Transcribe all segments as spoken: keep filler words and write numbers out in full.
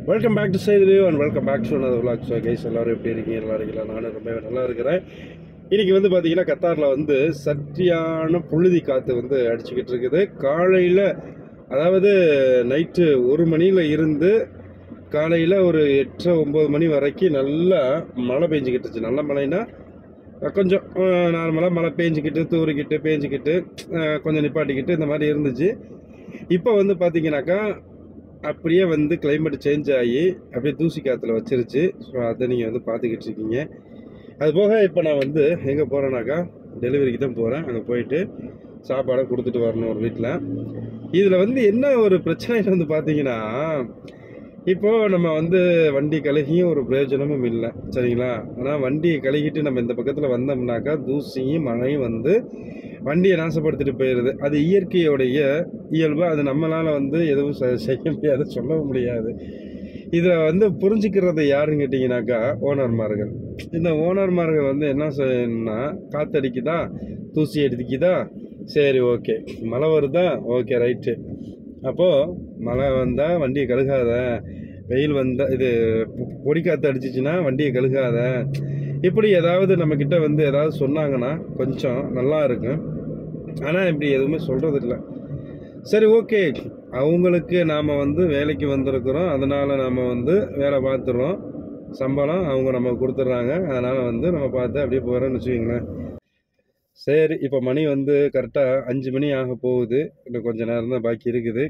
Welcome back to செய்திலியோ and welcome back to another vlog. So guys எல்லாரும் எப்படி இருக்கீங்க? நல்லா இருக்கீங்களா? நானும் ரொம்ப நல்லா இருக்கிறேன். இன்றைக்கி வந்து பார்த்தீங்கன்னா கத்தாரில் வந்து சத்தியான புழுதி காற்று வந்து அடிச்சுக்கிட்டு இருக்குது. காலையில் அதாவது நைட்டு ஒரு மணியில் இருந்து காலையில் ஒரு எட்டு ஒம்பது மணி வரைக்கும் நல்லா மழை பெஞ்சிக்கிட்டுச்சு. நல்ல மழைன்னா கொஞ்சம் நார்மலாக மழை பேஞ்சிக்கிட்டு தூரிக்கிட்டு பேஞ்சிக்கிட்டு கொஞ்சம் நிப்பாட்டிக்கிட்டு இந்த மாதிரி இருந்துச்சு. இப்போ வந்து பார்த்தீங்கன்னாக்கா அப்படியே வந்து கிளைமேட் சேஞ்ச் ஆகி அப்படியே தூசி காற்றுல வச்சிருச்சு. ஸோ அதை நீங்கள் வந்து பார்த்துக்கிட்டு இருக்கீங்க. அது போக இப்போ நான் வந்து எங்கே போகிறேன்னாக்கா டெலிவரிக்கு தான் போகிறேன். அங்கே போயிட்டு சாப்பாடை கொடுத்துட்டு வரணும் ஒரு வீட்டில். இதில் வந்து என்ன ஒரு பிரச்சனைன்னு வந்து பார்த்தீங்கன்னா, இப்போது நம்ம வந்து வண்டி கழுகியும் ஒரு பிரயோஜனமும் இல்லை, சரிங்களா? ஆனால் வண்டியை கழுகிட்டு நம்ம இந்த பக்கத்தில் வந்தோம்னாக்கா தூசியும் மழையும் வந்து வண்டியை நாசப்படுத்திட்டு போயிடுது. அது இயற்கையோடைய இயல்பு. அது நம்மளால் வந்து எதுவும் செய்ய முடியாது, சொல்லவும் முடியாது. இதில் வந்து புரிஞ்சுக்கிறது யாருன்னு கேட்டிங்கனாக்கா ஓனர்மார்கள். இந்த ஓனர்மார்கள் வந்து என்ன செய்யணும்னா, காற்றடிக்குதா, தூசி அடிக்குதா, சரி ஓகே, மழை வருதா, ஓகே ரைட்டு, அப்போது மழை வந்தால் வண்டியை கழுகாத, வெயில் வந்தால் இது பொடி காற்று அடிச்சிச்சின்னா வண்டியை கழுகாத, இப்படி ஏதாவது நம்மக்கிட்ட வந்து ஏதாவது சொன்னாங்கன்னா கொஞ்சம் நல்லா இருக்கும். ஆனால் இப்படி எதுவுமே சொல்கிறது இல்லை. சரி ஓகே, அவங்களுக்கு நாம் வந்து வேலைக்கு வந்திருக்கிறோம், அதனால் நாம் வந்து வேலை பார்த்துறோம், சம்பளம் அவங்க நம்ம கொடுத்துட்றாங்க, அதனால் வந்து நம்ம பார்த்து அப்படியே போகிறோன்னு வச்சுக்கிங்களேன். சரி, இப்போ மணி வந்து கரெக்டாக அஞ்சு மணி ஆக போகுது. இன்னும் கொஞ்சம் நேரம் தான் பாக்கி இருக்குது.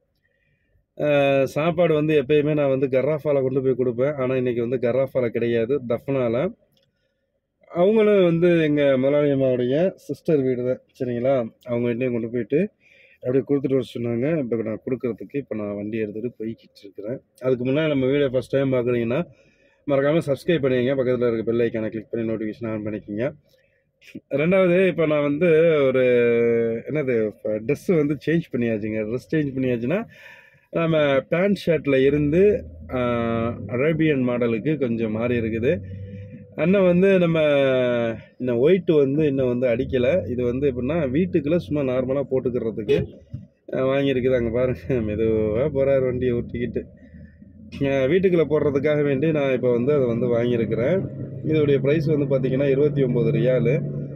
சாப்பாடு வந்து எப்பயுமே நான் வந்து கர்ராஃபாவில் கொண்டு போய் கொடுப்பேன். ஆனால் இன்றைக்கி வந்து கர்ராஃபாவில் கிடையாது, தஃப்னாவில். அவங்களும் வந்து எங்கள் முதலாளி அம்மாவுடைய சிஸ்டர் வீடு தான், சரிங்களா? அவங்க வீட்டையும் கொண்டு போயிட்டு அப்படியே கொடுத்துட்டு வர சொன்னாங்க. இப்போ நான் கொடுக்குறதுக்கு இப்போ நான் வண்டி எடுத்துகிட்டு போய்கிட்டு இருக்கிறேன். அதுக்கு முன்னாடி நம்ம வீடியோ ஃபஸ்ட் டைம் பார்க்குறீங்கன்னா மறக்காமல் சப்ஸ்கிரைப் பண்ணிக்கங்க, பக்கத்தில் இருக்க பெல் ஐக்கானை கிளிக் பண்ணி நோட்டிஃபிகேஷன் ஆன் பண்ணிக்கோங்க. ரெண்டாவது, இப்போ நான் வந்து ஒரு என்னது ட்ரெஸ்ஸு வந்து சேஞ்ச் பண்ணியாச்சுங்க. ட்ரெஸ் சேஞ்ச் பண்ணியாச்சுன்னா நம்ம பேண்ட் ஷர்ட்டில் இருந்து அரேபியன் மாடலுக்கு கொஞ்சம் மாறி இருக்குது. அண்ணன் வந்து நம்ம இன்னும் ஒயிட்டு வந்து இன்னும் வந்து அடிக்கலை. இது வந்து எப்படின்னா வீட்டுக்குள்ளே சும்மா நார்மலாக போட்டுக்கிறதுக்கு வாங்கியிருக்குது. அங்கே பாருங்கள், மெதுவாக போகிறார் வண்டியை ஊட்டிக்கிட்டு. வீட்டுக்குள்ளே போடுறதுக்காக வேண்டி நான் இப்போ வந்து அதை வந்து வாங்கியிருக்கிறேன். இதோடைய ப்ரைஸ் வந்து பார்த்திங்கன்னா இருபத்தி ஒம்பது ரியாலு.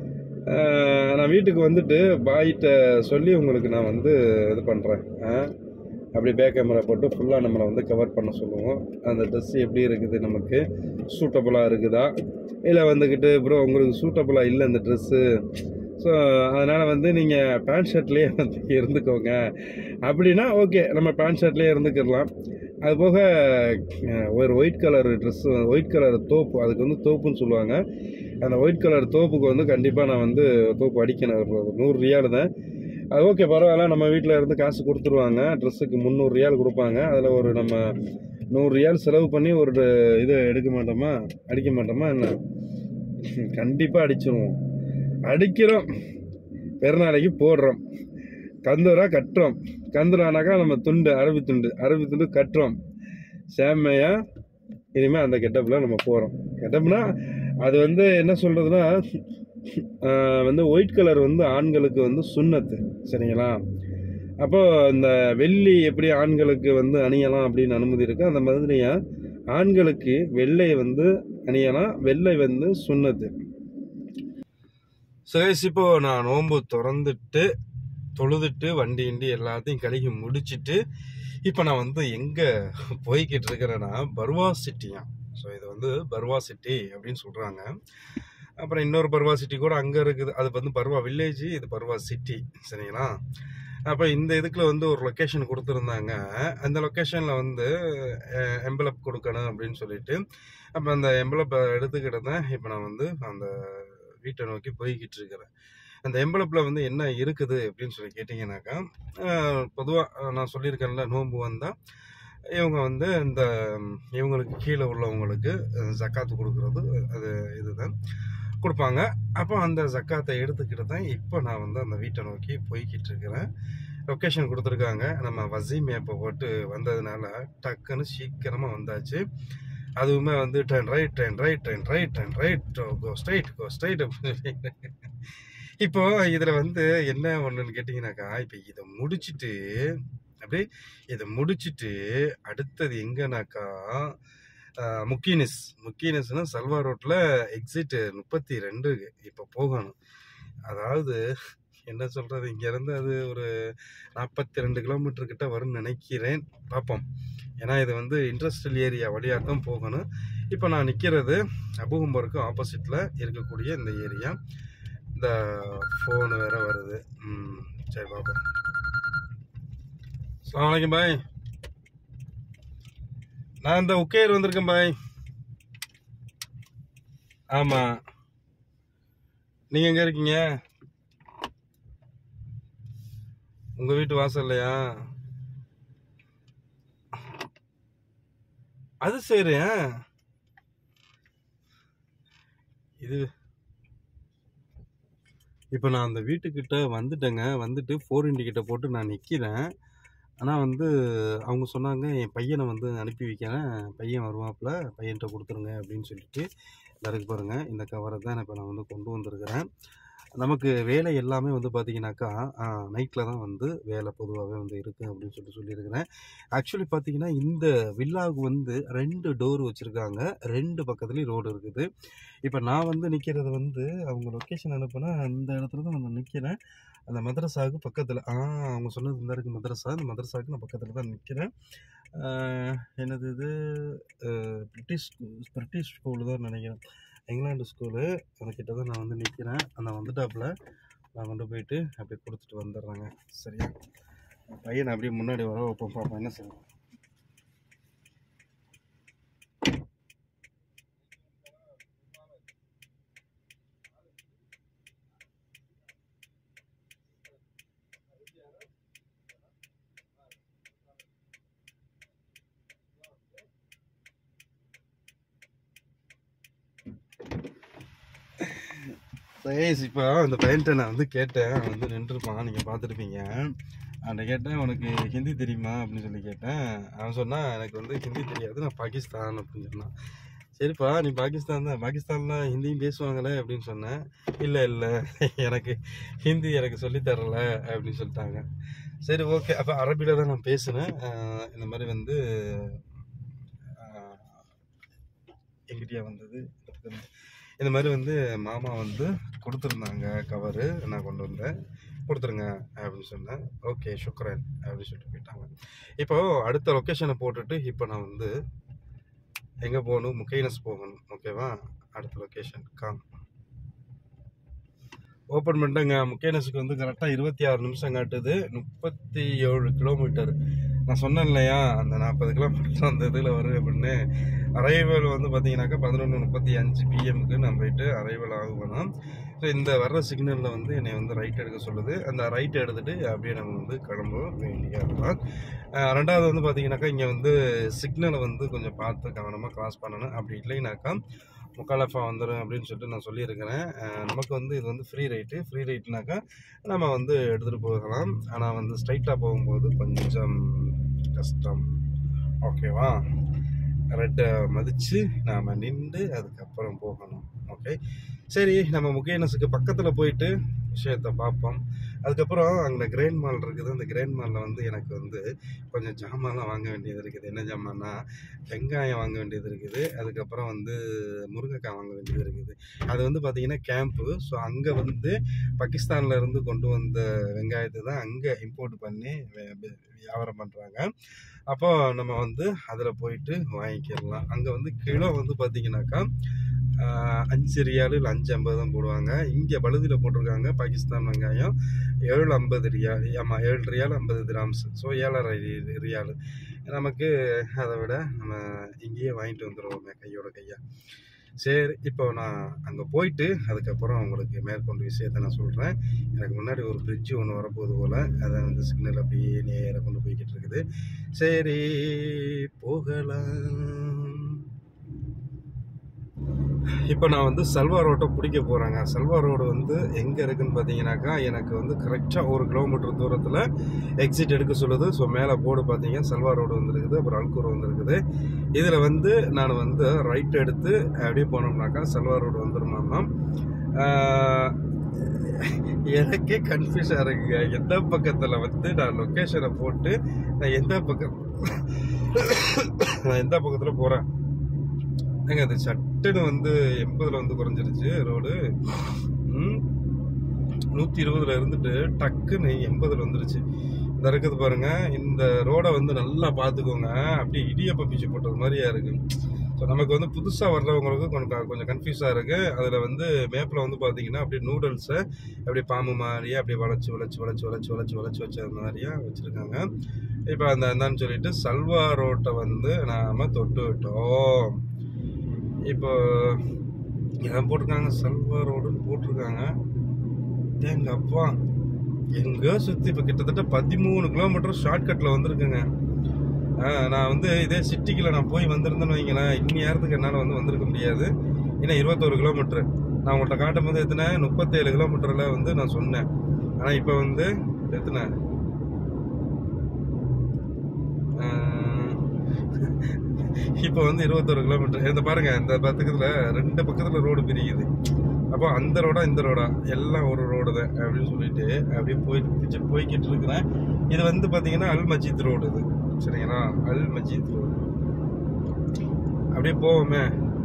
நான் வீட்டுக்கு வந்துட்டு பாய்கிட்ட சொல்லி உங்களுக்கு நான் வந்து இது பண்ணுறேன். அப்படி பேக் கேமரா போட்டு ஃபுல்லாக நம்மளை வந்து கவர் பண்ண சொல்லுவோம். அந்த ட்ரெஸ்ஸு எப்படி இருக்குது, நமக்கு சூட்டபுளாக இருக்குதா, இல்லை வந்துக்கிட்டு ப்ரோ உங்களுக்கு சூட்டபுளாக இல்லை இந்த ட்ரெஸ்ஸு, ஸோ அதனால் வந்து நீங்கள் பேண்ட் ஷர்ட்லேயே வந்து இருந்துக்கோங்க அப்படின்னா ஓகே, நம்ம பேண்ட் ஷர்ட்லேயே இருந்துக்கிடலாம். அதுபோக ஒரு white colour dress, white colour தோப்பு, அதுக்கு வந்து தோப்புன்னு சொல்லுவாங்க. அந்த ஒயிட் கலர் தோப்புக்கு வந்து கண்டிப்பாக நான் வந்து தோப்பு அடிக்கணும். நூறு ரியாலு தான். அது ஓகே, பரவாயில்ல, நம்ம வீட்டில் இருந்து காசு கொடுத்துருவாங்க. ட்ரெஸ்ஸுக்கு முந்நூறு ரியால் கொடுப்பாங்க. அதில் ஒரு நம்ம நூறு ரியால் செலவு பண்ணி ஒரு இது எடுக்க மாட்டோமா, அடிக்க மாட்டோமா என்ன? கண்டிப்பாக அடிச்சிருவோம், அடிக்கிறோம், பெருநாளைக்கு போடுறோம், கந்துரா கட்டுறோம். கந்துரானாக்கா நம்ம துண்டு, அரபி துண்டு, அரபி துண்டு கட்டுறோம். சேமையாக இனிமேல் அந்த கெட்டப்பில் நம்ம போகிறோம். கெட்டப்னா அது வந்து என்ன சொல்கிறதுனா வந்து ஒயிட் கலர் வந்து ஆண்களுக்கு வந்து சுன்னத்து, சரிங்களா? அப்போது இந்த வெள்ளி எப்படி ஆண்களுக்கு வந்து அணியலாம் அப்படின்னு அனுமதி இருக்குது, அந்த மாதிரியா ஆண்களுக்கு வெள்ளை வந்து அணியலாம், வெள்ளை வந்து சுன்னத்து. சரி, இப்போது நான் நோன்பு திறந்துட்டு தொழுதுட்டு வண்டி இண்டி எல்லாத்தையும் கழுகி முடிச்சுட்டு இப்போ நான் வந்து எங்கே போய்கிட்டு இருக்கிறேன்னா பர்வா சிட்டியா. ஸோ இது வந்து பர்வா சிட்டி அப்படின்னு சொல்கிறாங்க. அப்புறம் இன்னொரு பர்வா சிட்டி கூட அங்கே இருக்குது, அது வந்து பர்வா வில்லேஜ், இது பர்வா சிட்டி, சரிங்களா? அப்போ இந்த இதுக்குள்ள வந்து ஒரு லொக்கேஷன் கொடுத்துருந்தாங்க. அந்த லொக்கேஷனில் வந்து எம்பலப் கொடுக்கணும் அப்படின்னு சொல்லிட்டு அப்போ அந்த எம்பலப்பை எடுத்துக்கிட்டு தான் இப்போ நான் வந்து அந்த வீட்டை நோக்கி போய்கிட்டு இருக்கிறேன். அந்த எம்பலப்பில் வந்து என்ன இருக்குது அப்படின்னு சொல்லி கேட்டிங்கனாக்கா, பொதுவாக நான் சொல்லியிருக்கேன்ல, நோன்பு வந்தால் இவங்க வந்து இந்த இவங்களுக்கு கீழே உள்ளவங்களுக்கு ஜக்காத்து கொடுக்குறது, அது இதுதான் கொடுப்பாங்க. அப்போ அந்த ஜக்காத்தை எடுத்துக்கிட்டு தான் இப்போ நான் வந்து அந்த வீட்டை நோக்கி போய்கிட்டு இருக்கிறேன். லொக்கேஷன் கொடுத்துருக்காங்க. நம்ம வசீம் மேப்பை போட்டு வந்ததுனால டக்குன்னு சீக்கிரமாக வந்தாச்சு. அதுவுமே வந்து then right then right then right then right go straight go straight அப்படின்னு சொல்லி. இப்போ இதில் வந்து என்ன ஒன்றுன்னு கேட்டிங்கனாக்கா, இப்போ இதை முடிச்சுட்டு அப்படியே இதை முடிச்சுட்டு அடுத்தது எங்கனாக்கா முக்கீனஸ் முக்கீனஸ்னா சல்வா ரோட்டில் எக்ஸிட் முப்பத்தி ரெண்டு இப்போ போகணும். அதாவது என்ன சொல்கிறது, இங்கேருந்து அது ஒரு நாற்பத்தி ரெண்டு கிலோமீட்டர் கிட்ட வரும்னு நினைக்கிறேன். பார்ப்போம். ஏன்னா இது வந்து இண்டஸ்ட்ரியல் ஏரியா வழியாக தான் போகணும். இப்போ நான் நிற்கிறது அபுஹம்பருக்கு ஆப்போசிட்டில் இருக்கக்கூடிய இந்த ஏரியா. இந்த ஃபோனு வேற வருது. ம் சரி பார்ப்போம். அஸ்ஸலாமு அலைக்கும் பாய். நான் இந்த உக்கேர் வந்திருக்கேன் பாய். ஆமாம், நீங்கள் எங்கே இருக்கீங்க? உங்கள் வீட்டு வாசல்லையா? அது சரி. இது இப்போ நான் அந்த வீட்டுக்கிட்ட வந்துட்டேங்க. வந்துட்டு ஃபோர் இண்டிகிட்ட போட்டு நான் நிற்கிறேன். ஆனால் வந்து அவங்க சொன்னாங்க, என் பையனை வந்து அனுப்பி வைக்கிறேன், பையன் வருவாப்புல, பையன்கிட்ட கொடுத்துருங்க அப்படின்னு சொல்லிட்டு. இருக்கு பாருங்க, இந்த கவரை தான் இப்போ நான் வந்து கொண்டு வந்திருக்கிறேன். நமக்கு வேலை எல்லாமே வந்து பார்த்தீங்கன்னாக்கா நைட்டில் தான் வந்து வேலை பொதுவாகவே வந்து இருக்குது அப்படின்னு சொல்லிட்டு சொல்லியிருக்கிறேன். ஆக்சுவலி பார்த்தீங்கன்னா இந்த வில்லாவுக்கு வந்து ரெண்டு டோர் வச்சுருக்காங்க, ரெண்டு பக்கத்துலேயும் ரோடு இருக்குது. இப்போ நான் வந்து நிற்கிறது வந்து அவங்க லொக்கேஷன் அனுப்புனா அந்த இடத்துல தான் நான் நிற்கிறேன். அந்த மதரசாவுக்கு பக்கத்தில் ஆ அவங்க சொன்னது இந்த இருக்குது மதரசா. இந்த மதரசாவுக்கு நான் பக்கத்தில் தான் நிற்கிறேன். என்னது இது பிரிட்டிஷ் பிரிட்டிஷ் ஸ்கூலு தான் நினைக்கிறேன், இங்கிலாந்து ஸ்கூலு. அதுக்கிட்ட தான் நான் வந்து நிற்கிறேன். அந்த வந்துட்டாப்புல நான் கொண்டு போயிட்டு அப்படியே கொடுத்துட்டு வந்துடுறேங்க. சரியா, பையனை அப்படியே முன்னாடி வர வைப்போம், பார்ப்போம் என்ன செய்யணும். சைஸ் இப்போ இந்த பையன்கிட்ட நான் வந்து கேட்டேன், அவன் வந்து நின்றுருப்பான், நீங்கள் பார்த்துருப்பீங்க. அவன்கிட்ட கேட்டேன், உனக்கு ஹிந்தி தெரியுமா அப்படின்னு சொல்லி கேட்டேன். அவன் சொன்னான், எனக்கு வந்து ஹிந்தி தெரியாது, நான் பாகிஸ்தான் அப்படின்னு சொன்னான். சரிப்பா, நீ பாகிஸ்தான் தான், பாகிஸ்தானில் ஹிந்தியும் பேசுவாங்களே அப்படின்னு சொன்னேன். இல்லை இல்லை எனக்கு ஹிந்தி எனக்கு சொல்லித்தரல அப்படின்னு சொல்லிட்டாங்க. சரி ஓகே, அப்போ அரபியில் தான் நான் பேசினேன். இந்த மாதிரி வந்து எங்கிட்டயா வந்தது, இந்த மாதிரி வந்து மாமா வந்து கொடுத்துருந்தாங்க கவரு, நான் கொண்டு வந்தேன், கொடுத்துருங்க அப்படின்னு சொன்னேன். ஓகே சுக்ரன் அப்படின்னு சொல்லிட்டு போயிட்டாங்க. இப்போ அடுத்த லொக்கேஷனை போட்டுட்டு இப்போ நான் வந்து எங்கே போகணும், முக்கைனஸ் போகணும். ஓகேவா, அடுத்த லொக்கேஷன் காம் ஓப்பன் பண்ணிட்டேங்க. முக்கைனஸுக்கு வந்து கரெக்டாக இருபத்தி ஆறு நிமிஷம் காட்டுது, முப்பத்தி ஏழு கிலோமீட்டர். நான் சொன்னேன் இல்லையா அந்த நாற்பது கிலோமீட்டர் அந்த இதில் வரும் அப்படின்னு. அரைவல் வந்து பார்த்தீங்கன்னாக்கா பதினொன்று முப்பத்தி அஞ்சு பிஎம்முக்கு நான் போயிட்டு அரைவல் ஆகணும். ஸோ இந்த வர்ற சிக்னலில் வந்து என்னை வந்து ரைட் எடுக்க சொல்லுது. அந்த ரைட் எடுத்துகிட்டு அப்படியே நம்ம வந்து கிளம்ப வேண்டியதுதான். ரெண்டாவது வந்து பார்த்தீங்கன்னாக்கா இங்கே வந்து சிக்னலை வந்து கொஞ்சம் பார்த்து கவனமாக கிராஸ் பண்ணணும். அப்படி இல்லைனாக்கா முக்காலஃபா வந்துடும் அப்படின்னு சொல்லிட்டு நான் சொல்லியிருக்கிறேன். நமக்கு வந்து இது வந்து ஃப்ரீ ரைட்டு. ஃப்ரீ ரைட்டுனாக்கா நம்ம வந்து எடுத்துகிட்டு போகலாம். ஆனால் வந்து ஸ்ட்ரைட்டாக போகும்போது கொஞ்சம் கஷ்டம். ஓகேவா, ரெட்டை மதித்து நாம் நின்று அதுக்கப்புறம் போகணும். ஓகே சரி, நம்ம முக்கைனஸுக்கு பக்கத்தில் போயிட்டு விஷயத்தை பார்ப்போம். அதுக்கப்புறம் அங்கே கிரேண்ட் மால் இருக்குது. அந்த கிரேண்ட் மாலில் வந்து எனக்கு வந்து கொஞ்சம் ஜாமான்லாம் வாங்க வேண்டியது இருக்குது. என்ன ஜாமான்னா, வெங்காயம் வாங்க வேண்டியது இருக்குது, அதுக்கப்புறம் வந்து முருங்கைக்காய் வாங்க வேண்டியது இருக்குது. அது வந்து பார்த்திங்கன்னா கேம்ப்பு. ஸோ அங்கே வந்து பாகிஸ்தானில் இருந்து கொண்டு வந்த வெங்காயத்தை தான் அங்கே இம்போர்ட் பண்ணி வியாபாரம் பண்ணுறாங்க. அப்போ நம்ம வந்து அதில் போயிட்டு வாங்கிக்கிடலாம். அங்கே வந்து கிலோ வந்து பார்த்திங்கனாக்கா அஞ்சு ரியாலு இல்லை அஞ்சு ஐம்பது தான் போடுவாங்க. இங்கே பழுதியில் போட்டிருக்காங்க பாகிஸ்தான் வெங்காயம் ஏழு ஐம்பது ரியால். ஆமாம், ஏழு ரியால் ஐம்பது கிராம்ஸ். ஸோ ஏழரை ரியாலு நமக்கு. அதை விட நம்ம இங்கேயே வாங்கிட்டு வந்துடுவோமே கையோட கையா. சரி, இப்போ நான் அங்கே போயிட்டு அதுக்கப்புறம் உங்களுக்கு மேற்கொண்டு விஷயத்தை நான் சொல்கிறேன். எனக்கு முன்னாடி ஒரு பிரிட்ஜு ஒன்று வரப்போகுது போல், அதை வந்து சிக்னல் அப்படியே நேராக கொண்டு போய்கிட்டு இருக்குது. சரி போகலாம். இப்போ நான் வந்து சல்வா ரோட்டை பிடிக்க போகிறேங்க. சல்வா ரோடு வந்து எங்கே இருக்குதுன்னு பார்த்தீங்கன்னாக்கா எனக்கு வந்து கரெக்டாக ஒரு கிலோமீட்டர் தூரத்தில் எக்ஸிட் எடுக்க சொல்லுது. ஸோ மேலே போர்டு பார்த்தீங்க சல்வா ரோடு வந்துருக்குது, அப்புறம் அல்கூர் வந்துருக்குது. இதில் வந்து நான் வந்து ரைட் எடுத்து அப்படியே போனோம்னாக்கா சல்வா ரோடு வந்துருமாமா. எனக்கே கன்ஃபியூஸாக இருக்குங்க. எந்த பக்கத்தில் வந்து நான் லொக்கேஷனை போட்டு நான் எந்த பக்கம் நான் எந்த பக்கத்தில் போகிறேன் ஏங்க. அது சட்டுன்னு வந்து எண்பதில் வந்து குறைஞ்சிருச்சு ரோடு. நூற்றி இருபதுல இருந்துட்டு டக்குன்னு எண்பதில் வந்துருச்சு. இந்த இருக்குது பாருங்க. இந்த ரோடை வந்து நல்லா பார்த்துக்கோங்க. அப்படியே இடியப்ப பீச்சு போட்டது மாதிரியா இருக்கு. ஸோ நமக்கு வந்து புதுசாக வர்றவங்களுக்கு கொஞ்சம் கொஞ்சம் கன்ஃபியூஸாக இருக்குது. அதில் வந்து மேப்பில் வந்து பார்த்தீங்கன்னா அப்படியே நூடுல்ஸை அப்படியே பாம்பு மாதிரியே அப்படியே வளைச்சி வளைச்சி வளைச்சி வளைச்சி வளைச்சி வளைச்சி வச்சு அந்த மாதிரியா வச்சுருக்காங்க. இப்போ அந்த என்னன்னு சொல்லிட்டு சல்வா ரோட்டை வந்து நாம் தொட்டு விட்டோம். இப்போ எல்லாம் போட்டிருக்காங்க, சல்வா ரோடுன்னு போட்டிருக்காங்க. எங்க அப்பா எங்கோ சுற்றி இப்போ கிட்டத்தட்ட பதிமூணு கிலோமீட்டர் ஷார்ட்கட்டில் வந்துருக்குங்க. நான் வந்து இதே சிட்டிக்குள்ள நான் போய் வந்திருந்தேன்னு வைங்களேன், இன்னி நேரத்துக்கு என்னால் வந்து வந்திருக்க முடியாது. ஏன்னா இருபத்தோரு கிலோமீட்ரு நான் உங்கள்கிட்ட காட்டும் போது எத்தனை முப்பத்தேழு கிலோமீட்டரில் வந்து நான் சொன்னேன். ஆனால் இப்போ வந்து எத்தனை இப்போ வந்து இருபத்தோரு கிலோமீட்டர். இந்த பாருங்க, இந்த பக்கத்துல ரெண்டு பக்கத்துல ரோடு பிரியுது. அப்போ அந்த ரோடா இந்த ரோடா எல்லாம் ஒரு ரோடு தான் அப்படின்னு சொல்லிட்டு அப்படியே போய் போய்கிட்டு இருக்கிறேன். இது வந்து பார்த்தீங்கன்னா அல் மஜீத் ரோடு இது, சரிங்களா? Al Majid road. அப்படியே போவோமே.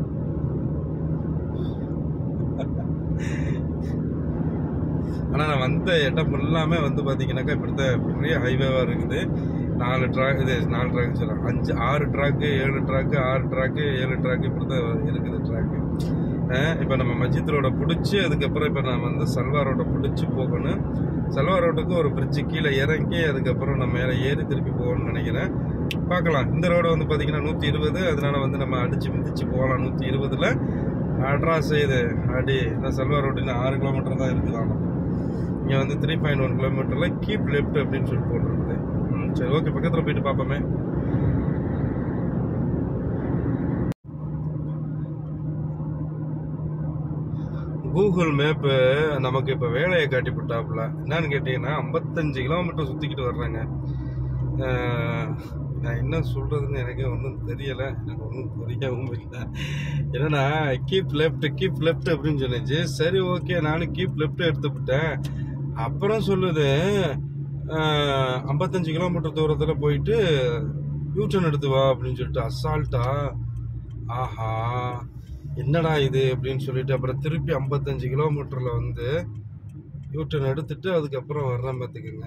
ஆனால் நான் வந்த இடம் எல்லாமே வந்து பார்த்தீங்கன்னாக்கா இப்படித்தான் பெரிய ஹைவேவாக இருக்குது. நாலு ட்ராக், இது நாலு ட்ராக் சொல்லலாம், அஞ்சு ஆறு ட்ராக்கு ஏழு ட்ராக்கு ஆறு ட்ராக்கு ஏழு ட்ராக்கு இப்படி தான் இருக்குது ட்ராக்கு. இப்போ நம்ம மஜீத் ரோடை பிடிச்சி அதுக்கப்புறம் இப்போ நம்ம வந்து சல்வா ரோடை பிடிச்சி போகணும். சல்வா ரோட்டுக்கு ஒரு பிரிட்ஜு கீழே இறங்கி அதுக்கப்புறம் நம்ம மேலே ஏறி திருப்பி போகணும்னு நினைக்கிறேன். பார்க்கலாம். இந்த ரோடு வந்து பார்த்தீங்கன்னா நூற்றி இருபது, அதனால வந்து நம்ம அடித்து மிதிச்சு போகலாம். நூற்றி இருபதில் அட்ராஸ் இது அடி இந்த சல்வா ரோடு ஆறு கிலோமீட்டர் தான் இருக்குதாங்க. இங்கே வந்து த்ரீ பாயிண்ட் ஒன் கிலோமீட்டரில் கீப் லெஃப்ட் அப்படின்னு சொல்லி போட்டுருக்குது. ம் சரி, ஓகே, பக்கத்தில் போயிட்டு பார்ப்போமே. கூகுள் மேப்பு நமக்கு இப்போ வேலையை காட்டி போட்டாப்புல. என்னன்னு கேட்டீங்கன்னா ஐம்பத்தஞ்சு கிலோமீட்டர் சுற்றிக்கிட்டு வர்றாங்க. நான் என்ன சொல்கிறதுன்னு எனக்கே ஒன்றும் தெரியலை, எனக்கு ஒன்றும் புரியவும் இல்லை. என்னன்னா கீப் லெஃப்ட் கீப் லெஃப்ட் அப்படின்னு சொன்னிச்சு. சரி, ஓகே, நானும் கீப் லெஃப்ட் எடுத்துவிட்டேன். அப்புறம் சொல்லுது ஐம்பத்தஞ்சு கிலோமீட்டர் தூரத்தில் போயிட்டு யூட்டர்ன் எடுத்து வா அப்படின்னு சொல்லிட்டு அசால்ட்டா. ஆஹா, என்னடா இது அப்படின்னு சொல்லிட்டு அப்புறம் திருப்பி ஐம்பத்தஞ்சு கிலோமீட்டரில் வந்து யூட்டர்ன் எடுத்துட்டு அதுக்கப்புறம் வர்றேன் பார்த்துக்குங்க.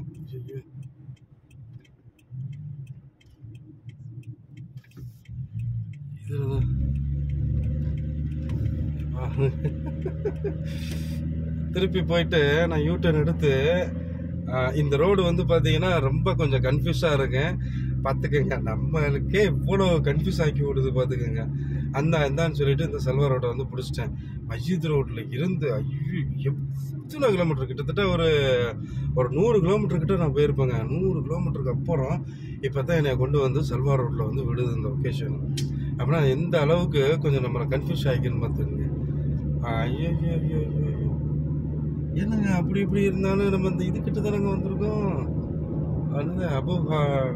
திருப்பி போயிட்டு நான் யூட்டர்ன் எடுத்து இந்த ரோடு வந்து பார்த்தீங்கன்னா ரொம்ப கொஞ்சம் கன்ஃபியூஸாக இருக்கேன் பார்த்துக்கங்க. நம்மளுக்கே இவ்வளோ கன்ஃபியூஸ் ஆக்கி விடுது பார்த்துக்கங்க. அந்த அந்தான்னு சொல்லிட்டு இந்த சல்வா ரோட்டை வந்து பிடிச்சிட்டேன். மஜீத் ரோட்டில் இருந்து ஐயோ எத்தனை கிலோமீட்டர், கிட்டத்தட்ட ஒரு ஒரு நூறு கிலோமீட்டர் கிட்ட நான் போயிருப்பேங்க. நூறு கிலோமீட்டருக்கு அப்புறம் இப்போ தான் என்னை கொண்டு வந்து சல்வா ரோட்டில் வந்து விடுது இந்த லொக்கேஷன். அப்படின்னா எந்த அளவுக்கு கொஞ்சம் நம்மளை கன்ஃபியூஸ் ஆகிக்கணும்னு பார்த்துங்க. ஐயோ ஐயோ ஐயோ ஐயோ என்னங்க அப்படி இப்படி இருந்தாலும் நம்ம இந்த இதுக்கிட்ட தானங்க வந்திருக்கோம். அதுதான் அபுஹா.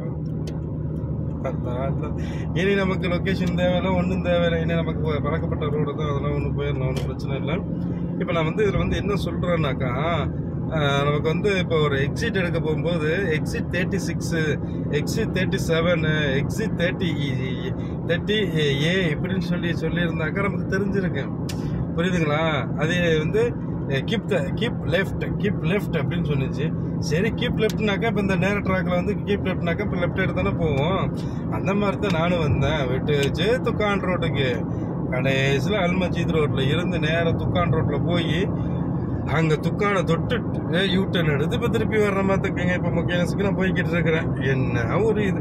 இனி நமக்கு லொக்கேஷன் தேவையில்லை, ஒன்றும் தேவையில்லை. இனி நமக்கு பழக்கப்பட்ட ரோடு தான், அதெல்லாம் ஒன்றும் போயிடலாம், ஒன்றும் பிரச்சனை இல்லை. இப்போ நான் வந்து இதில் வந்து என்ன சொல்கிறேன்னாக்கா, நமக்கு வந்து இப்போ ஒரு எக்ஸிட் எடுக்க போகும்போது exit thirty six exit thirty seven exit thirty thirty A இப்படின்னு சொல்லி சொல்லியிருந்தாக்கா நமக்கு தெரிஞ்சிருக்கேன், புரியுதுங்களா? அது வந்து keep the keep left keep left அப்படின்னு சொன்னிச்சு. சரி, கீப் லெஃப்ட்னாக்கா இப்போ இந்த நேர ட்ராக்ல வந்து கீப் லெஃப்ட்னாக்கா இப்போ லெஃப்ட் எடுத்தானே போவோம். அந்த மாதிரி தான் நானும் வந்தேன். விட்டு துக்கான் ரோட்டுக்கு கடைசியில் அல் மஜீத் ரோட்டில் இருந்து நேரம் துக்கான் ரோட்டில் போய் அங்கே துக்கானை தொட்டுட்டு யூட்டர்ன் எடுத்து இப்போ திருப்பி வர்ற மாதிரிங்க. இப்போ முக்கியத்துக்கு நான் போய்கிட்டு இருக்கிறேன். என்ன ஒரு இது.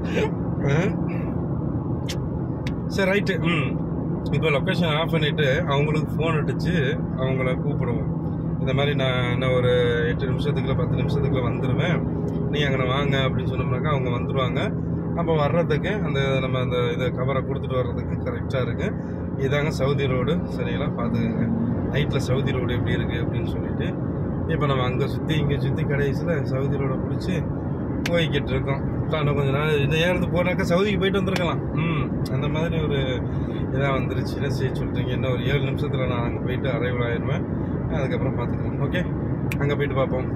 சரி, ரைட்டு. ம் இப்போ லொக்கேஷன் ஆஃப் பண்ணிவிட்டு அவங்களுக்கு ஃபோன் அடித்து அவங்கள கூப்பிடுவோம். இந்த மாதிரி நான் இன்னும் ஒரு எட்டு நிமிஷத்துக்குள்ள பத்து நிமிஷத்துக்குள்ள வந்துடுவேன், நீங்கள் அங்கே வாங்க அப்படின்னு சொன்னோம்னாக்கா அவங்க வந்துடுவாங்க. அப்போ வர்றதுக்கு அந்த நம்ம அந்த இதை கவரை கொடுத்துட்டு வர்றதுக்கு கரெக்டாக இருக்குது. இதாங்க சவுதி ரோடு, சரிங்களா? பார்த்துக்கோங்க நைட்டில் சவுதி ரோடு எப்படி இருக்குது அப்படின்னு சொல்லிட்டு. இப்போ நம்ம அங்கே சுற்றி இங்கே சுற்றி கடைசியில் சவுதி ரோடை பிடிச்சி போய்கிட்டு இருக்கோம். இன்னும் கொஞ்சம் நாள் இந்த நேரத்து போனாக்கா சவுதிக்கு போயிட்டு வந்துருக்கலாம். ம் அந்த மாதிரி ஒரு இதாக வந்துருச்சு. என்ன செய்ய சொல்கிறீங்க? இன்னும் ஒரு ஏழு நிமிஷத்தில் நான் அங்கே போயிட்டு அரைவல் ஆயிடுவேன். அதுக்கப்புறம் பார்த்துக்கலாம். ஓகே. அங்கே போயிட்டு பார்ப்போம்.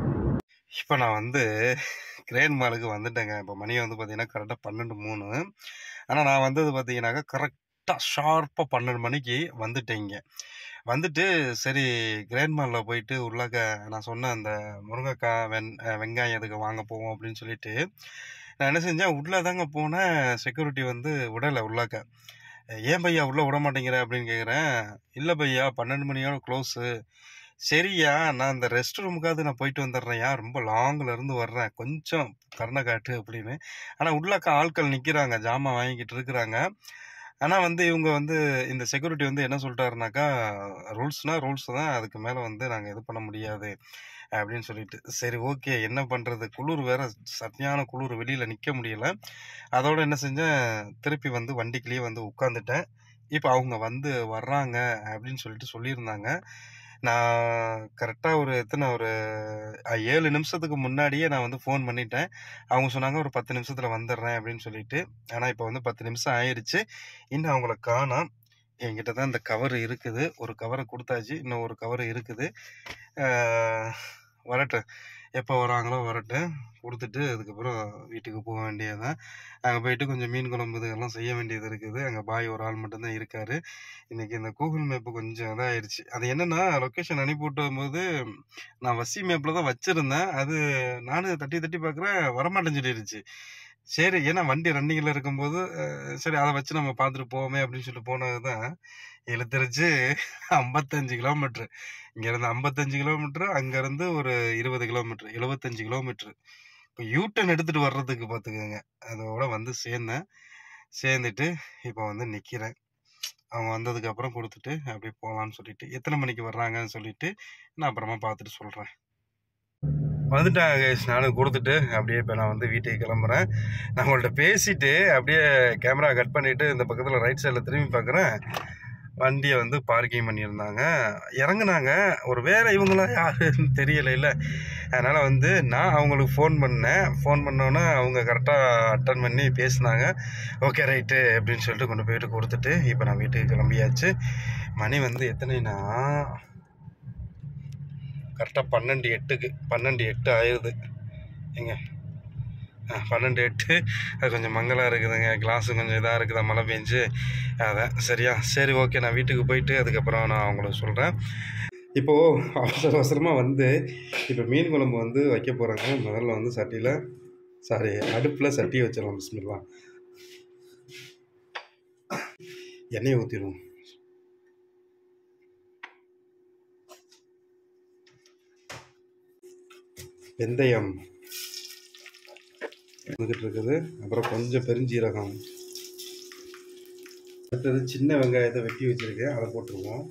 இப்போ நான் வந்து கிரேன் மாலுக்கு வந்துட்டேங்க. இப்போ மணி வந்து பார்த்தீங்கன்னா கரெக்டாக பன்னெண்டு மூணு. ஆனால் நான் வந்தது பார்த்தீங்கன்னாக்கா கரெக்டாக ஷார்ப்பாக பன்னெண்டு மணிக்கு வந்துட்டேங்க. வந்துட்டு சரி கிரேன் மாலில் போயிட்டு உள்ளாக்க நான் சொன்ன அந்த முருங்கைக்காய் வெண் வெங்காயம் இதுக்கு வாங்க போவோம் அப்படின்னு சொல்லிட்டு நான் என்ன செஞ்சேன், உள்ளே தாங்க போனேன். செக்யூரிட்டி வந்து விடலை உள்ளாக்க. ஏன் பையா உள்ளே விட மாட்டேங்கிற அப்படின்னு கேட்குறேன். இல்லை பையா பன்னெண்டு மணியோட க்ளோஸு. சரியா நான் இந்த ரெஸ்ட் ரூமுக்காவது நான் போயிட்டு வந்துடுறேன்யா, ரொம்ப லாங்கில் இருந்து வர்றேன், கொஞ்சம் கருணை காட்டு அப்படின்னு. ஆனால் உள்ளாக்க ஆட்கள் நிற்கிறாங்க, ஜாமான் வாங்கிக்கிட்டு இருக்கிறாங்க. ஆனால் வந்து இவங்க வந்து இந்த செக்யூரிட்டி வந்து என்ன சொல்லிட்டாருனாக்கா, ரூல்ஸ்னால் ரூல்ஸ் தான், அதுக்கு மேலே வந்து நாங்கள் இது பண்ண முடியாது அப்படின்னு சொல்லிட்டு. சரி ஓகே என்ன பண்ணுறது, குளிர் வேற சத்தியான குளிர், வெளியில் நிற்க முடியல. அதோட என்ன செஞ்சேன், திருப்பி வந்து வண்டிக்குள்ளேயே வந்து உட்காந்துட்டேன். இப்போ அவங்க வந்து வர்றாங்க அப்படின்னு சொல்லிட்டு சொல்லியிருந்தாங்க. நான் கரெக்டாக ஒரு எத்தனை ஒரு அஹ், ஏழு நிமிஷத்துக்கு முன்னாடியே நான் வந்து ஃபோன் பண்ணிட்டேன். அவங்க சொன்னாங்க ஒரு பத்து நிமிஷத்தில் வந்துடுறேன் அப்படின்னு சொல்லிட்டு. ஆனால் இப்போ வந்து பத்து நிமிஷம் ஆயிடுச்சு, இன்னும் அவங்கள காணோம். என்கிட்ட தான் இந்த கவர் இருக்குது, ஒரு கவரை கொடுத்தாச்சு, இன்னும் ஒரு கவர் இருக்குது. அஹ், வரட்டும், எப்போ வராங்களோ வரட்டும், கொடுத்துட்டு அதுக்கப்புறம் வீட்டுக்கு போக வேண்டியதுதான். அங்கே போயிட்டு கொஞ்சம் மீன் குழம்பு இதெல்லாம் செய்ய வேண்டியது இருக்குது. அங்கே பாய் ஒரு ஆள் மட்டும்தான் இருக்காரு. இன்னைக்கு இந்த கூகுள் மேப்பு கொஞ்சம் இதாகிடுச்சு. அது என்னன்னா லொக்கேஷன் அனுப்பி விட்டும்போது நான் வசி மேப்பில் தான் வச்சுருந்தேன். அது நானும் தட்டி தட்டி பார்க்குறேன், வரமாட்டேன்னு சொல்லிடுச்சு. சரி ஏன்னா வண்டி ரன்னிங்கில் இருக்கும்போது அஹ், சரி அதை வச்சு நம்ம பார்த்துட்டு போவோமே அப்படின்னு சொல்லிட்டு போனது தான் இழுத்துருச்சு. ஐம்பத்தஞ்சு கிலோமீட்ரு இங்கேருந்து, ஐம்பத்தஞ்சு கிலோமீட்ரு அங்கேருந்து ஒரு இருபது கிலோமீட்ரு, எழுபத்தஞ்சு கிலோமீட்ரு. இப்போ யூட்டன் எடுத்துகிட்டு வர்றதுக்கு பார்த்துக்கோங்க. அதோட வந்து சேர்ந்தேன். சேர்ந்துட்டு இப்போ வந்து நிற்கிறேன். அவங்க வந்ததுக்கு அப்புறம் கொடுத்துட்டு அப்படியே போகலான்னு சொல்லிட்டு, எத்தனை மணிக்கு வர்றாங்கன்னு சொல்லிட்டு நான் அப்புறமா பார்த்துட்டு சொல்கிறேன். வந்துட்டாங்க கைஸ், நானும் கொடுத்துட்டு அப்படியே இப்போ நான் வந்து வீட்டுக்கு கிளம்புறேன். நான் உங்கள்கிட்ட பேசிட்டு அப்படியே கேமரா கட் பண்ணிவிட்டு இந்த பக்கத்தில் ரைட் சைடில் திரும்பி பார்க்குறேன். வண்டியை வந்து பார்க்கிங் பண்ணியிருந்தாங்க, இறங்குனாங்க. ஒரு வேறு இவங்களாம் யாருன்னு தெரியலை இல்லை. அதனால் வந்து நான் அவங்களுக்கு ஃபோன் பண்ணேன். ஃபோன் பண்ணோன்னே அவங்க கரெக்டாக அட்டன் பண்ணி பேசினாங்க. ஓகே ரைட்டு அப்படின்னு சொல்லிட்டு கொண்டு போயிட்டு கொடுத்துட்டு இப்போ நான் வீட்டுக்கு கிளம்பியாச்சு. மணி வந்து எத்தனைனா கரெக்டாக பன்னெண்டு எட்டுக்கு பன்னெண்டு எட்டு ஆயிடுது எங்க. பன்னெண்டு எட்டு. அது கொஞ்சம் மங்கலாக இருக்குதுங்க, கிளாஸு கொஞ்சம் இதாக இருக்குதா, மழை பெஞ்சு அதான். சரியா, சரி ஓகே நான் வீட்டுக்கு போயிட்டு அதுக்கப்புறம் நான் அவங்களுக்கு சொல்கிறேன். இப்போது அவசர அவசரமாக வந்து இப்போ மீன் குழம்பு வந்து வைக்க போகிறாங்க. முதல்ல வந்து சட்டியில் சாரி அடுப்பில் சட்டியை வச்சிடலாம். பிஸ்மில்லா, எண்ணெயை ஊற்றிடுவோம். வெந்தயம் வந்துக்கிட்டு இருக்குது, அப்புறம் கொஞ்சம் பெருஞ்சீரகம், அடுத்தது சின்ன வெங்காயத்தை வெட்டி வச்சுருக்கேன், அதை போட்டுருவோம்.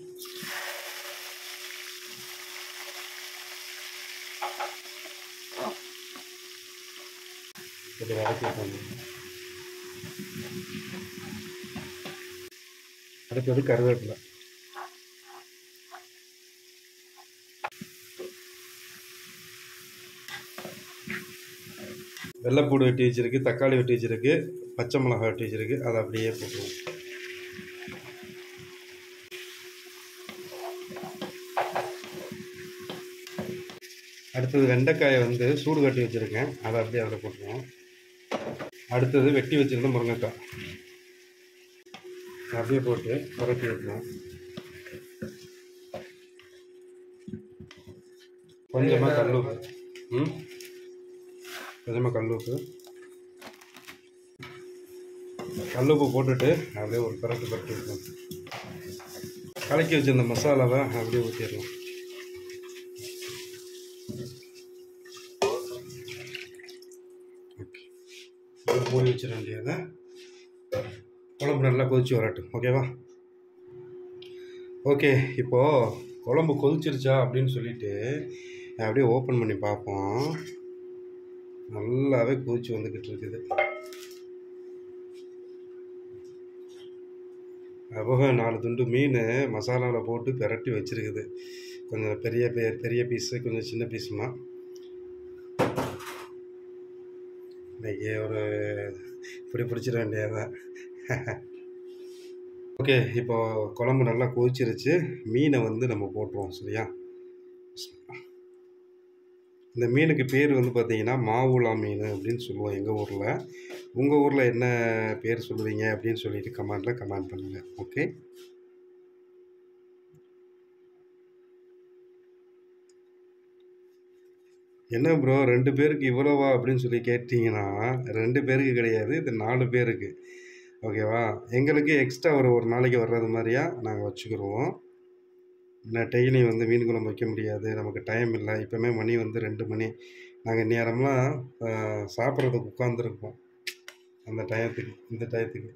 போட்டு வதக்கி வைக்கணும். அடுத்தது கருவேப்பிலை, வெள்ளைப்பூடு வெட்டி வச்சுருக்கு, தக்காளி வெட்டி வச்சுருக்கு, பச்சை மிளகாய் வெட்டி வச்சுருக்கு, அதை அப்படியே போட்டுருவோம். அடுத்தது வெண்டைக்காயை வந்து சூடு கட்டி வச்சுருக்கேன், அதை அப்படியே அதில் போட்டுருவோம். அடுத்தது வெட்டி வச்சுருந்த முருங்கைக்காய் அப்படியே போட்டு புரட்டி வைக்கணும். கொஞ்சமாக கல்லுப்பு, ம் கொஞ்சமாக கல்லுப்பு கல்லுப்பு போட்டுட்டு அப்படியே ஒரு பரட்டு பரட்டி வைக்கணும். கலக்கி வச்சிருந்த மசாலாவை அப்படியே ஊற்றிடலாம். ஓகே, மூடி வச்சிட வேண்டியது. குழம்பு நல்லா கொதிச்சு வரட்டும், ஓகேவா? ஓகே, இப்போது குழம்பு கொதிச்சிருச்சா அப்படின்னு சொல்லிட்டு அப்படியே ஓப்பன் பண்ணி பார்ப்போம். நல்லாவே கொதிச்சு வந்துக்கிட்டு இருக்குது. அப்போ நாலு துண்டு மீன் மசாலாவில் போட்டு பிரட்டி வச்சுருக்குது. கொஞ்சம் பெரிய பெரிய பீஸு, கொஞ்சம் சின்ன பீஸுமா. இன்றைக்கி ஒரு இப்படி பிடிச்சிட வேண்டியதான். ஓகே, இப்போது குழம்பு நல்லா கொதிச்சிருச்சு. மீனை வந்து நம்ம போட்டுருவோம். சரியா, இந்த மீனுக்கு பேர் வந்து பார்த்தீங்கன்னா மாவுளா மீன் அப்படின்னு சொல்லுவோம் எங்கள் ஊரில். உங்கள் ஊரில் என்ன பேர் சொல்லுவீங்க அப்படின்னு சொல்லிட்டு கமெண்ட்டில் கமெண்ட் பண்ணுங்கள். ஓகே. என்ன ப்ரோ ரெண்டு பேருக்கு இவ்வளோவா அப்படின்னு சொல்லி கேட்டிங்கன்னா, ரெண்டு பேருக்கு கிடையாது, இது நாலு பேருக்கு. ஓகேவா? எங்களுக்கு எக்ஸ்ட்ரா ஒரு ஒரு நாளைக்கு வர்றது மாதிரியா நாங்கள் வச்சுக்கிருவோம். ஏன்னா டெய்லி வந்து மீன் குழம்பு வைக்க முடியாது, நமக்கு டைம் இல்லை. இப்போமே மணி வந்து ரெண்டு மணி. நாங்கள் இந்நேரம்லாம் அ சாப்பிட்றதுக்கு உட்காந்துருப்போம். அந்த டயத்துக்கு இந்த டயத்துக்கு.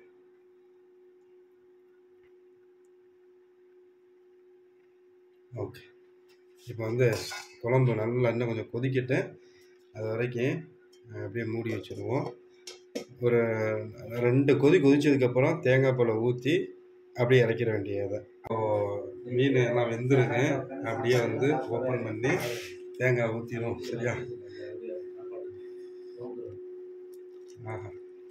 ஓகே. இப்போ வந்து குழம்பு நல்லா இன்னும் கொஞ்சம் கொதிக்கட்டு. அது வரைக்கும் அப்படியே மூடி வச்சுருவோம். ஒரு ரெண்டு கொதி கொதிச்சதுக்கப்புறம் தேங்காய் பாலை ஊற்றி அப்படியே இறக்கிற வேண்டியது. இப்போது மீன் எல்லாம் வெந்துருங்க. அப்படியே வந்து ஓப்பன் பண்ணி தேங்காய் ஊற்றிடும். சரியா? ஆஹா.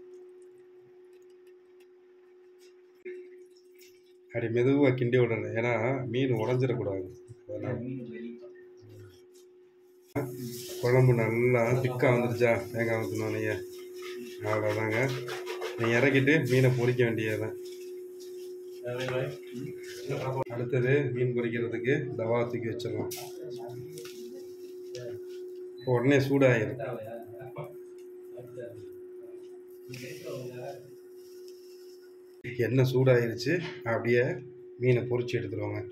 அப்படி மெதுவாக கிண்டி விடணும். ஏன்னா மீன் உடஞ்சிடக்கூடாது. அதனால் குழம்பு நல்லா திக்காக வந்துருச்சா தேங்காய் ஊற்றினோன்னே அவ்வளோதாங்க. நீங்கள் இறக்கிட்டு மீனை பொரிக்க வேண்டியதுதான். அடுத்தது மீன் பொரிக்கிறதுக்கு தவா தூக்கி வச்சிடலாம். உடனே சூடாயிரும். எண்ணெய் சூடாயிருச்சு. அப்படியே மீனை பொரிச்சு எடுத்துருவாங்க.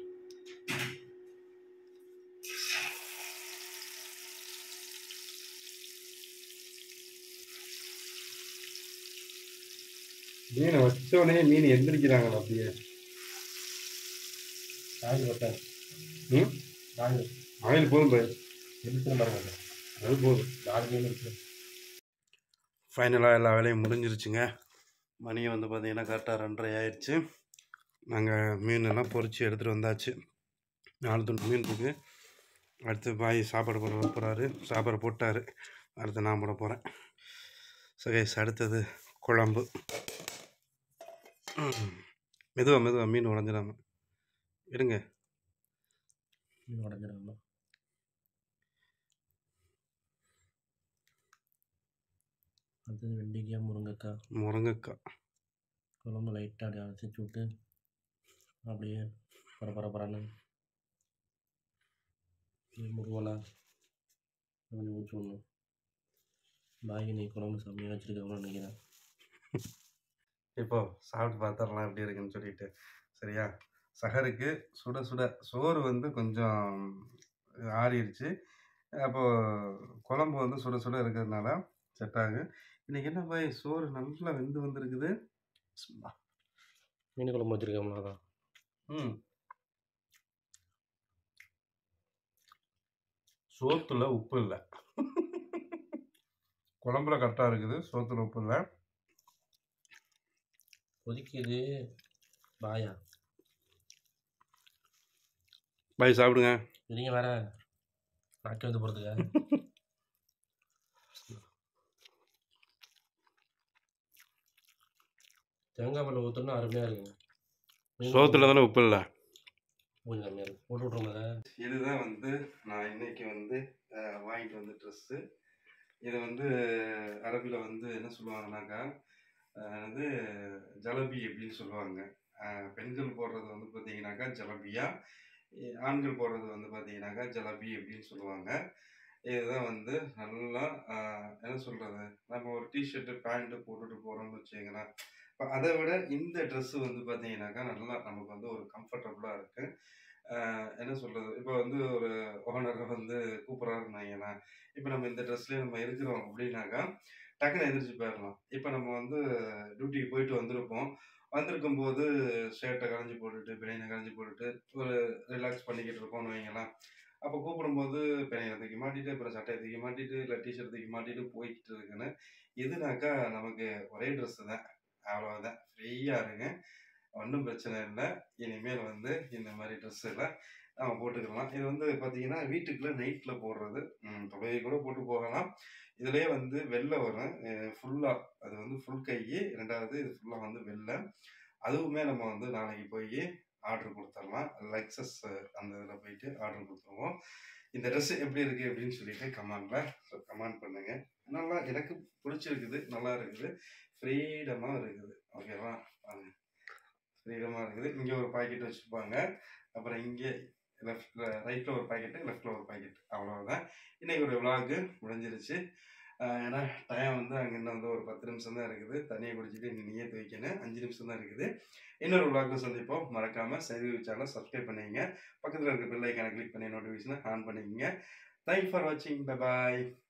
மீனை வச்சோடனே மீன் எந்திரிக்கிறாங்களா அப்படியே. ம் ஆயில் போதும் பாருங்க, அது போதும். ஃபைனலாக எல்லா வேலையும் முடிஞ்சிருச்சுங்க. மணியை வந்து பார்த்தீங்கன்னா கரெக்டாக ரெண்டரை ஆயிடுச்சு. நாங்கள் மீனெல்லாம் பொரித்து எடுத்துகிட்டு வந்தாச்சு. நாலு துண்டு மீன் இருக்குது. அடுத்து பாய் சாப்பாடு போட போகிறாரு. சாப்பாடு போட்டார். அடுத்து நான் போட போகிறேன். சகேஷ் அடுத்தது குழம்பு. மெதுவாக மெதுவாக மீன் உடஞ்சிடாம இருங்க. மீன் உடஞ்சிடாம அடுத்தது வெண்டைக்காய் முருங்கைக்காய் முருங்கைக்காய் குழம்பு லைட்டாக அப்படியே அரைச்சி விட்டு அப்படியே பர பர பரன்னு முருவலா கொஞ்சம் ஊற்றி விடணும். பாய் நீ குழம்பு செம்மையாக வச்சுருக்காங்கன்னு நினைக்கிறேன். இப்போ சாப்பிட்டு பார்த்துடலாம் எப்படி இருக்குன்னு சொல்லிட்டு. சரியா? சஹருக்கு சுட சுட சோறு வந்து கொஞ்சம் ஆறிடுச்சு. அப்போது குழம்பு வந்து சுட சுட இருக்கிறதுனால செட் ஆகும். இன்றைக்கி என்ன பாய் சோறு நல்லா வெந்து வந்துருக்குது. மீன் குழம்பு வச்சுருக்கோம்னா தான். ம் சோத்துல உப்பு இல்லை. குழம்புல கரெக்டாக இருக்குது, சோத்துல உப்பு இல்லை. கொதிக்குது. பாயா பாய் சாப்பிடுங்க. நீங்கள் வேற நாக்கி வந்து போகிறதுக்கா. தேங்காய் பால் ஊற்றணும் அருமையாக இருக்குங்க. சோத்துல தானே உப்பு இல்லை, கொஞ்சம் கம்மியாக இருக்குது. போட்டு விட்ருங்க. இதுதான் வந்து நான் இன்னைக்கு வந்து வாங்கிட்டு வந்த ட்ரெஸ்ஸு. இதை வந்து அரபியில் வந்து என்ன சொல்லுவாங்கன்னாக்கா வந்து ஜலபி அப்படின்னு சொல்லுவாங்க. பெண்கள் போடுறது வந்து பார்த்தீங்கன்னாக்கா ஜலபியா, ஆண்கள் போடுறது வந்து பார்த்தீங்கன்னாக்கா ஜலபி அப்படின்னு சொல்லுவாங்க. இதுதான் வந்து நல்லா என்ன சொல்கிறது, நம்ம ஒரு டிஷர்ட்டு பேண்ட்டு போட்டுட்டு போகிறோம்னு வச்சுங்களேன். இப்போ அதை விட இந்த ட்ரெஸ்ஸு வந்து பார்த்தீங்கன்னாக்கா நல்லா நமக்கு வந்து ஒரு கம்ஃபர்டபுளாக இருக்குது. என்ன சொல்கிறது, இப்போ வந்து ஒரு ஓனரை வந்து கூப்பிட்றாருன்னு வைங்களேன். இப்போ நம்ம இந்த ட்ரெஸ்லேயே நம்ம இருக்கிறோம் அப்படின்னாக்கா டக்குன்னு எந்திரிச்சு போயிடலாம். இப்போ நம்ம வந்து டியூட்டிக்கு போயிட்டு வந்திருப்போம். வந்திருக்கும் போது ஷர்ட்டை களைஞ்சி போட்டுட்டு பனியனை களைஞ்சி போட்டுட்டு ஒரு ரிலாக்ஸ் பண்ணிக்கிட்டு இருக்கோம்னு வைங்களேன். அப்போ கூப்பிடும்போது பனியனை தூக்கி மாட்டிட்டு அப்புறம் சட்டையை தூக்கி மாட்டிட்டு இல்லை டிஷர்ட் தூக்கி மாட்டிட்டு போய்கிட்டு இருக்குன்னு. இதுனாக்கா நமக்கு ஒரே ட்ரெஸ்ஸு தான், அவ்வளோதான். ஃப்ரீயாக இருங்க, ஒன்றும் பிரச்சனை இல்லை. இனிமேல் வந்து இந்த மாதிரி ட்ரெஸ்ஸெல்லாம் நம்ம போட்டுக்கலாம். இது வந்து பார்த்தீங்கன்னா வீட்டுக்குள்ளே நைட்டில் போடுறது, தொலைவை கூட போட்டு போகலாம். இதுலேயே வந்து வெள்ளை வரும் ஃபுல்லாக. அது வந்து ஃபுல் கை. ரெண்டாவது இது ஃபுல்லாக வந்து வெள்ளை. அதுவுமே நம்ம வந்து நாளைக்கு போய் ஆர்டர் கொடுத்துடலாம். லெக்ஸஸ் அந்த இதில் போயிட்டு ஆர்டர் கொடுத்துருவோம். இந்த ட்ரெஸ் எப்படி இருக்குது அப்படின்னு சொல்லிட்டு கமெண்டில் ஸோ கமெண்ட் பண்ணுங்கள். நல்லா எனக்கு பிடிச்சிருக்குது, நல்லா இருக்குது, ஃப்ரீடமாக இருக்குது. ஓகேவா, பாருங்க ஃப்ரீடமாக இருக்குது. இங்கே ஒரு பாக்கெட் வச்சுருப்பாங்க, அப்புறம் இங்கே லெஃப்ட் ரைட்டில் ஒரு பாக்கெட்டு, லெஃப்ட்டில் ஒரு பாக்கெட், அவ்வளோதான். இன்றைக்கி ஒரு விலாகு முடிஞ்சிருச்சு. ஏன்னா டைம் வந்து அங்கே இன்னும் வந்து ஒரு பத்து நிமிஷம் தான் இருக்குது. தண்ணியை குடிச்சிட்டு இன்னும் நீயே துவைக்கணும், அஞ்சு நிமிஷம் தான் இருக்குது. இன்னொரு விலாகில் சந்திப்போம். மறக்காமல் செய்தி சேனலை சப்ஸ்கிரைப் பண்ணிக்கங்க. பக்கத்தில் இருக்க பெல் ஐக்கானை கிளிக் பண்ணி நோட்டிஃபிகேஷனை ஆன் பண்ணிக்கங்க. தேங்க்ஸ் ஃபார் வாட்சிங். பை பாய்.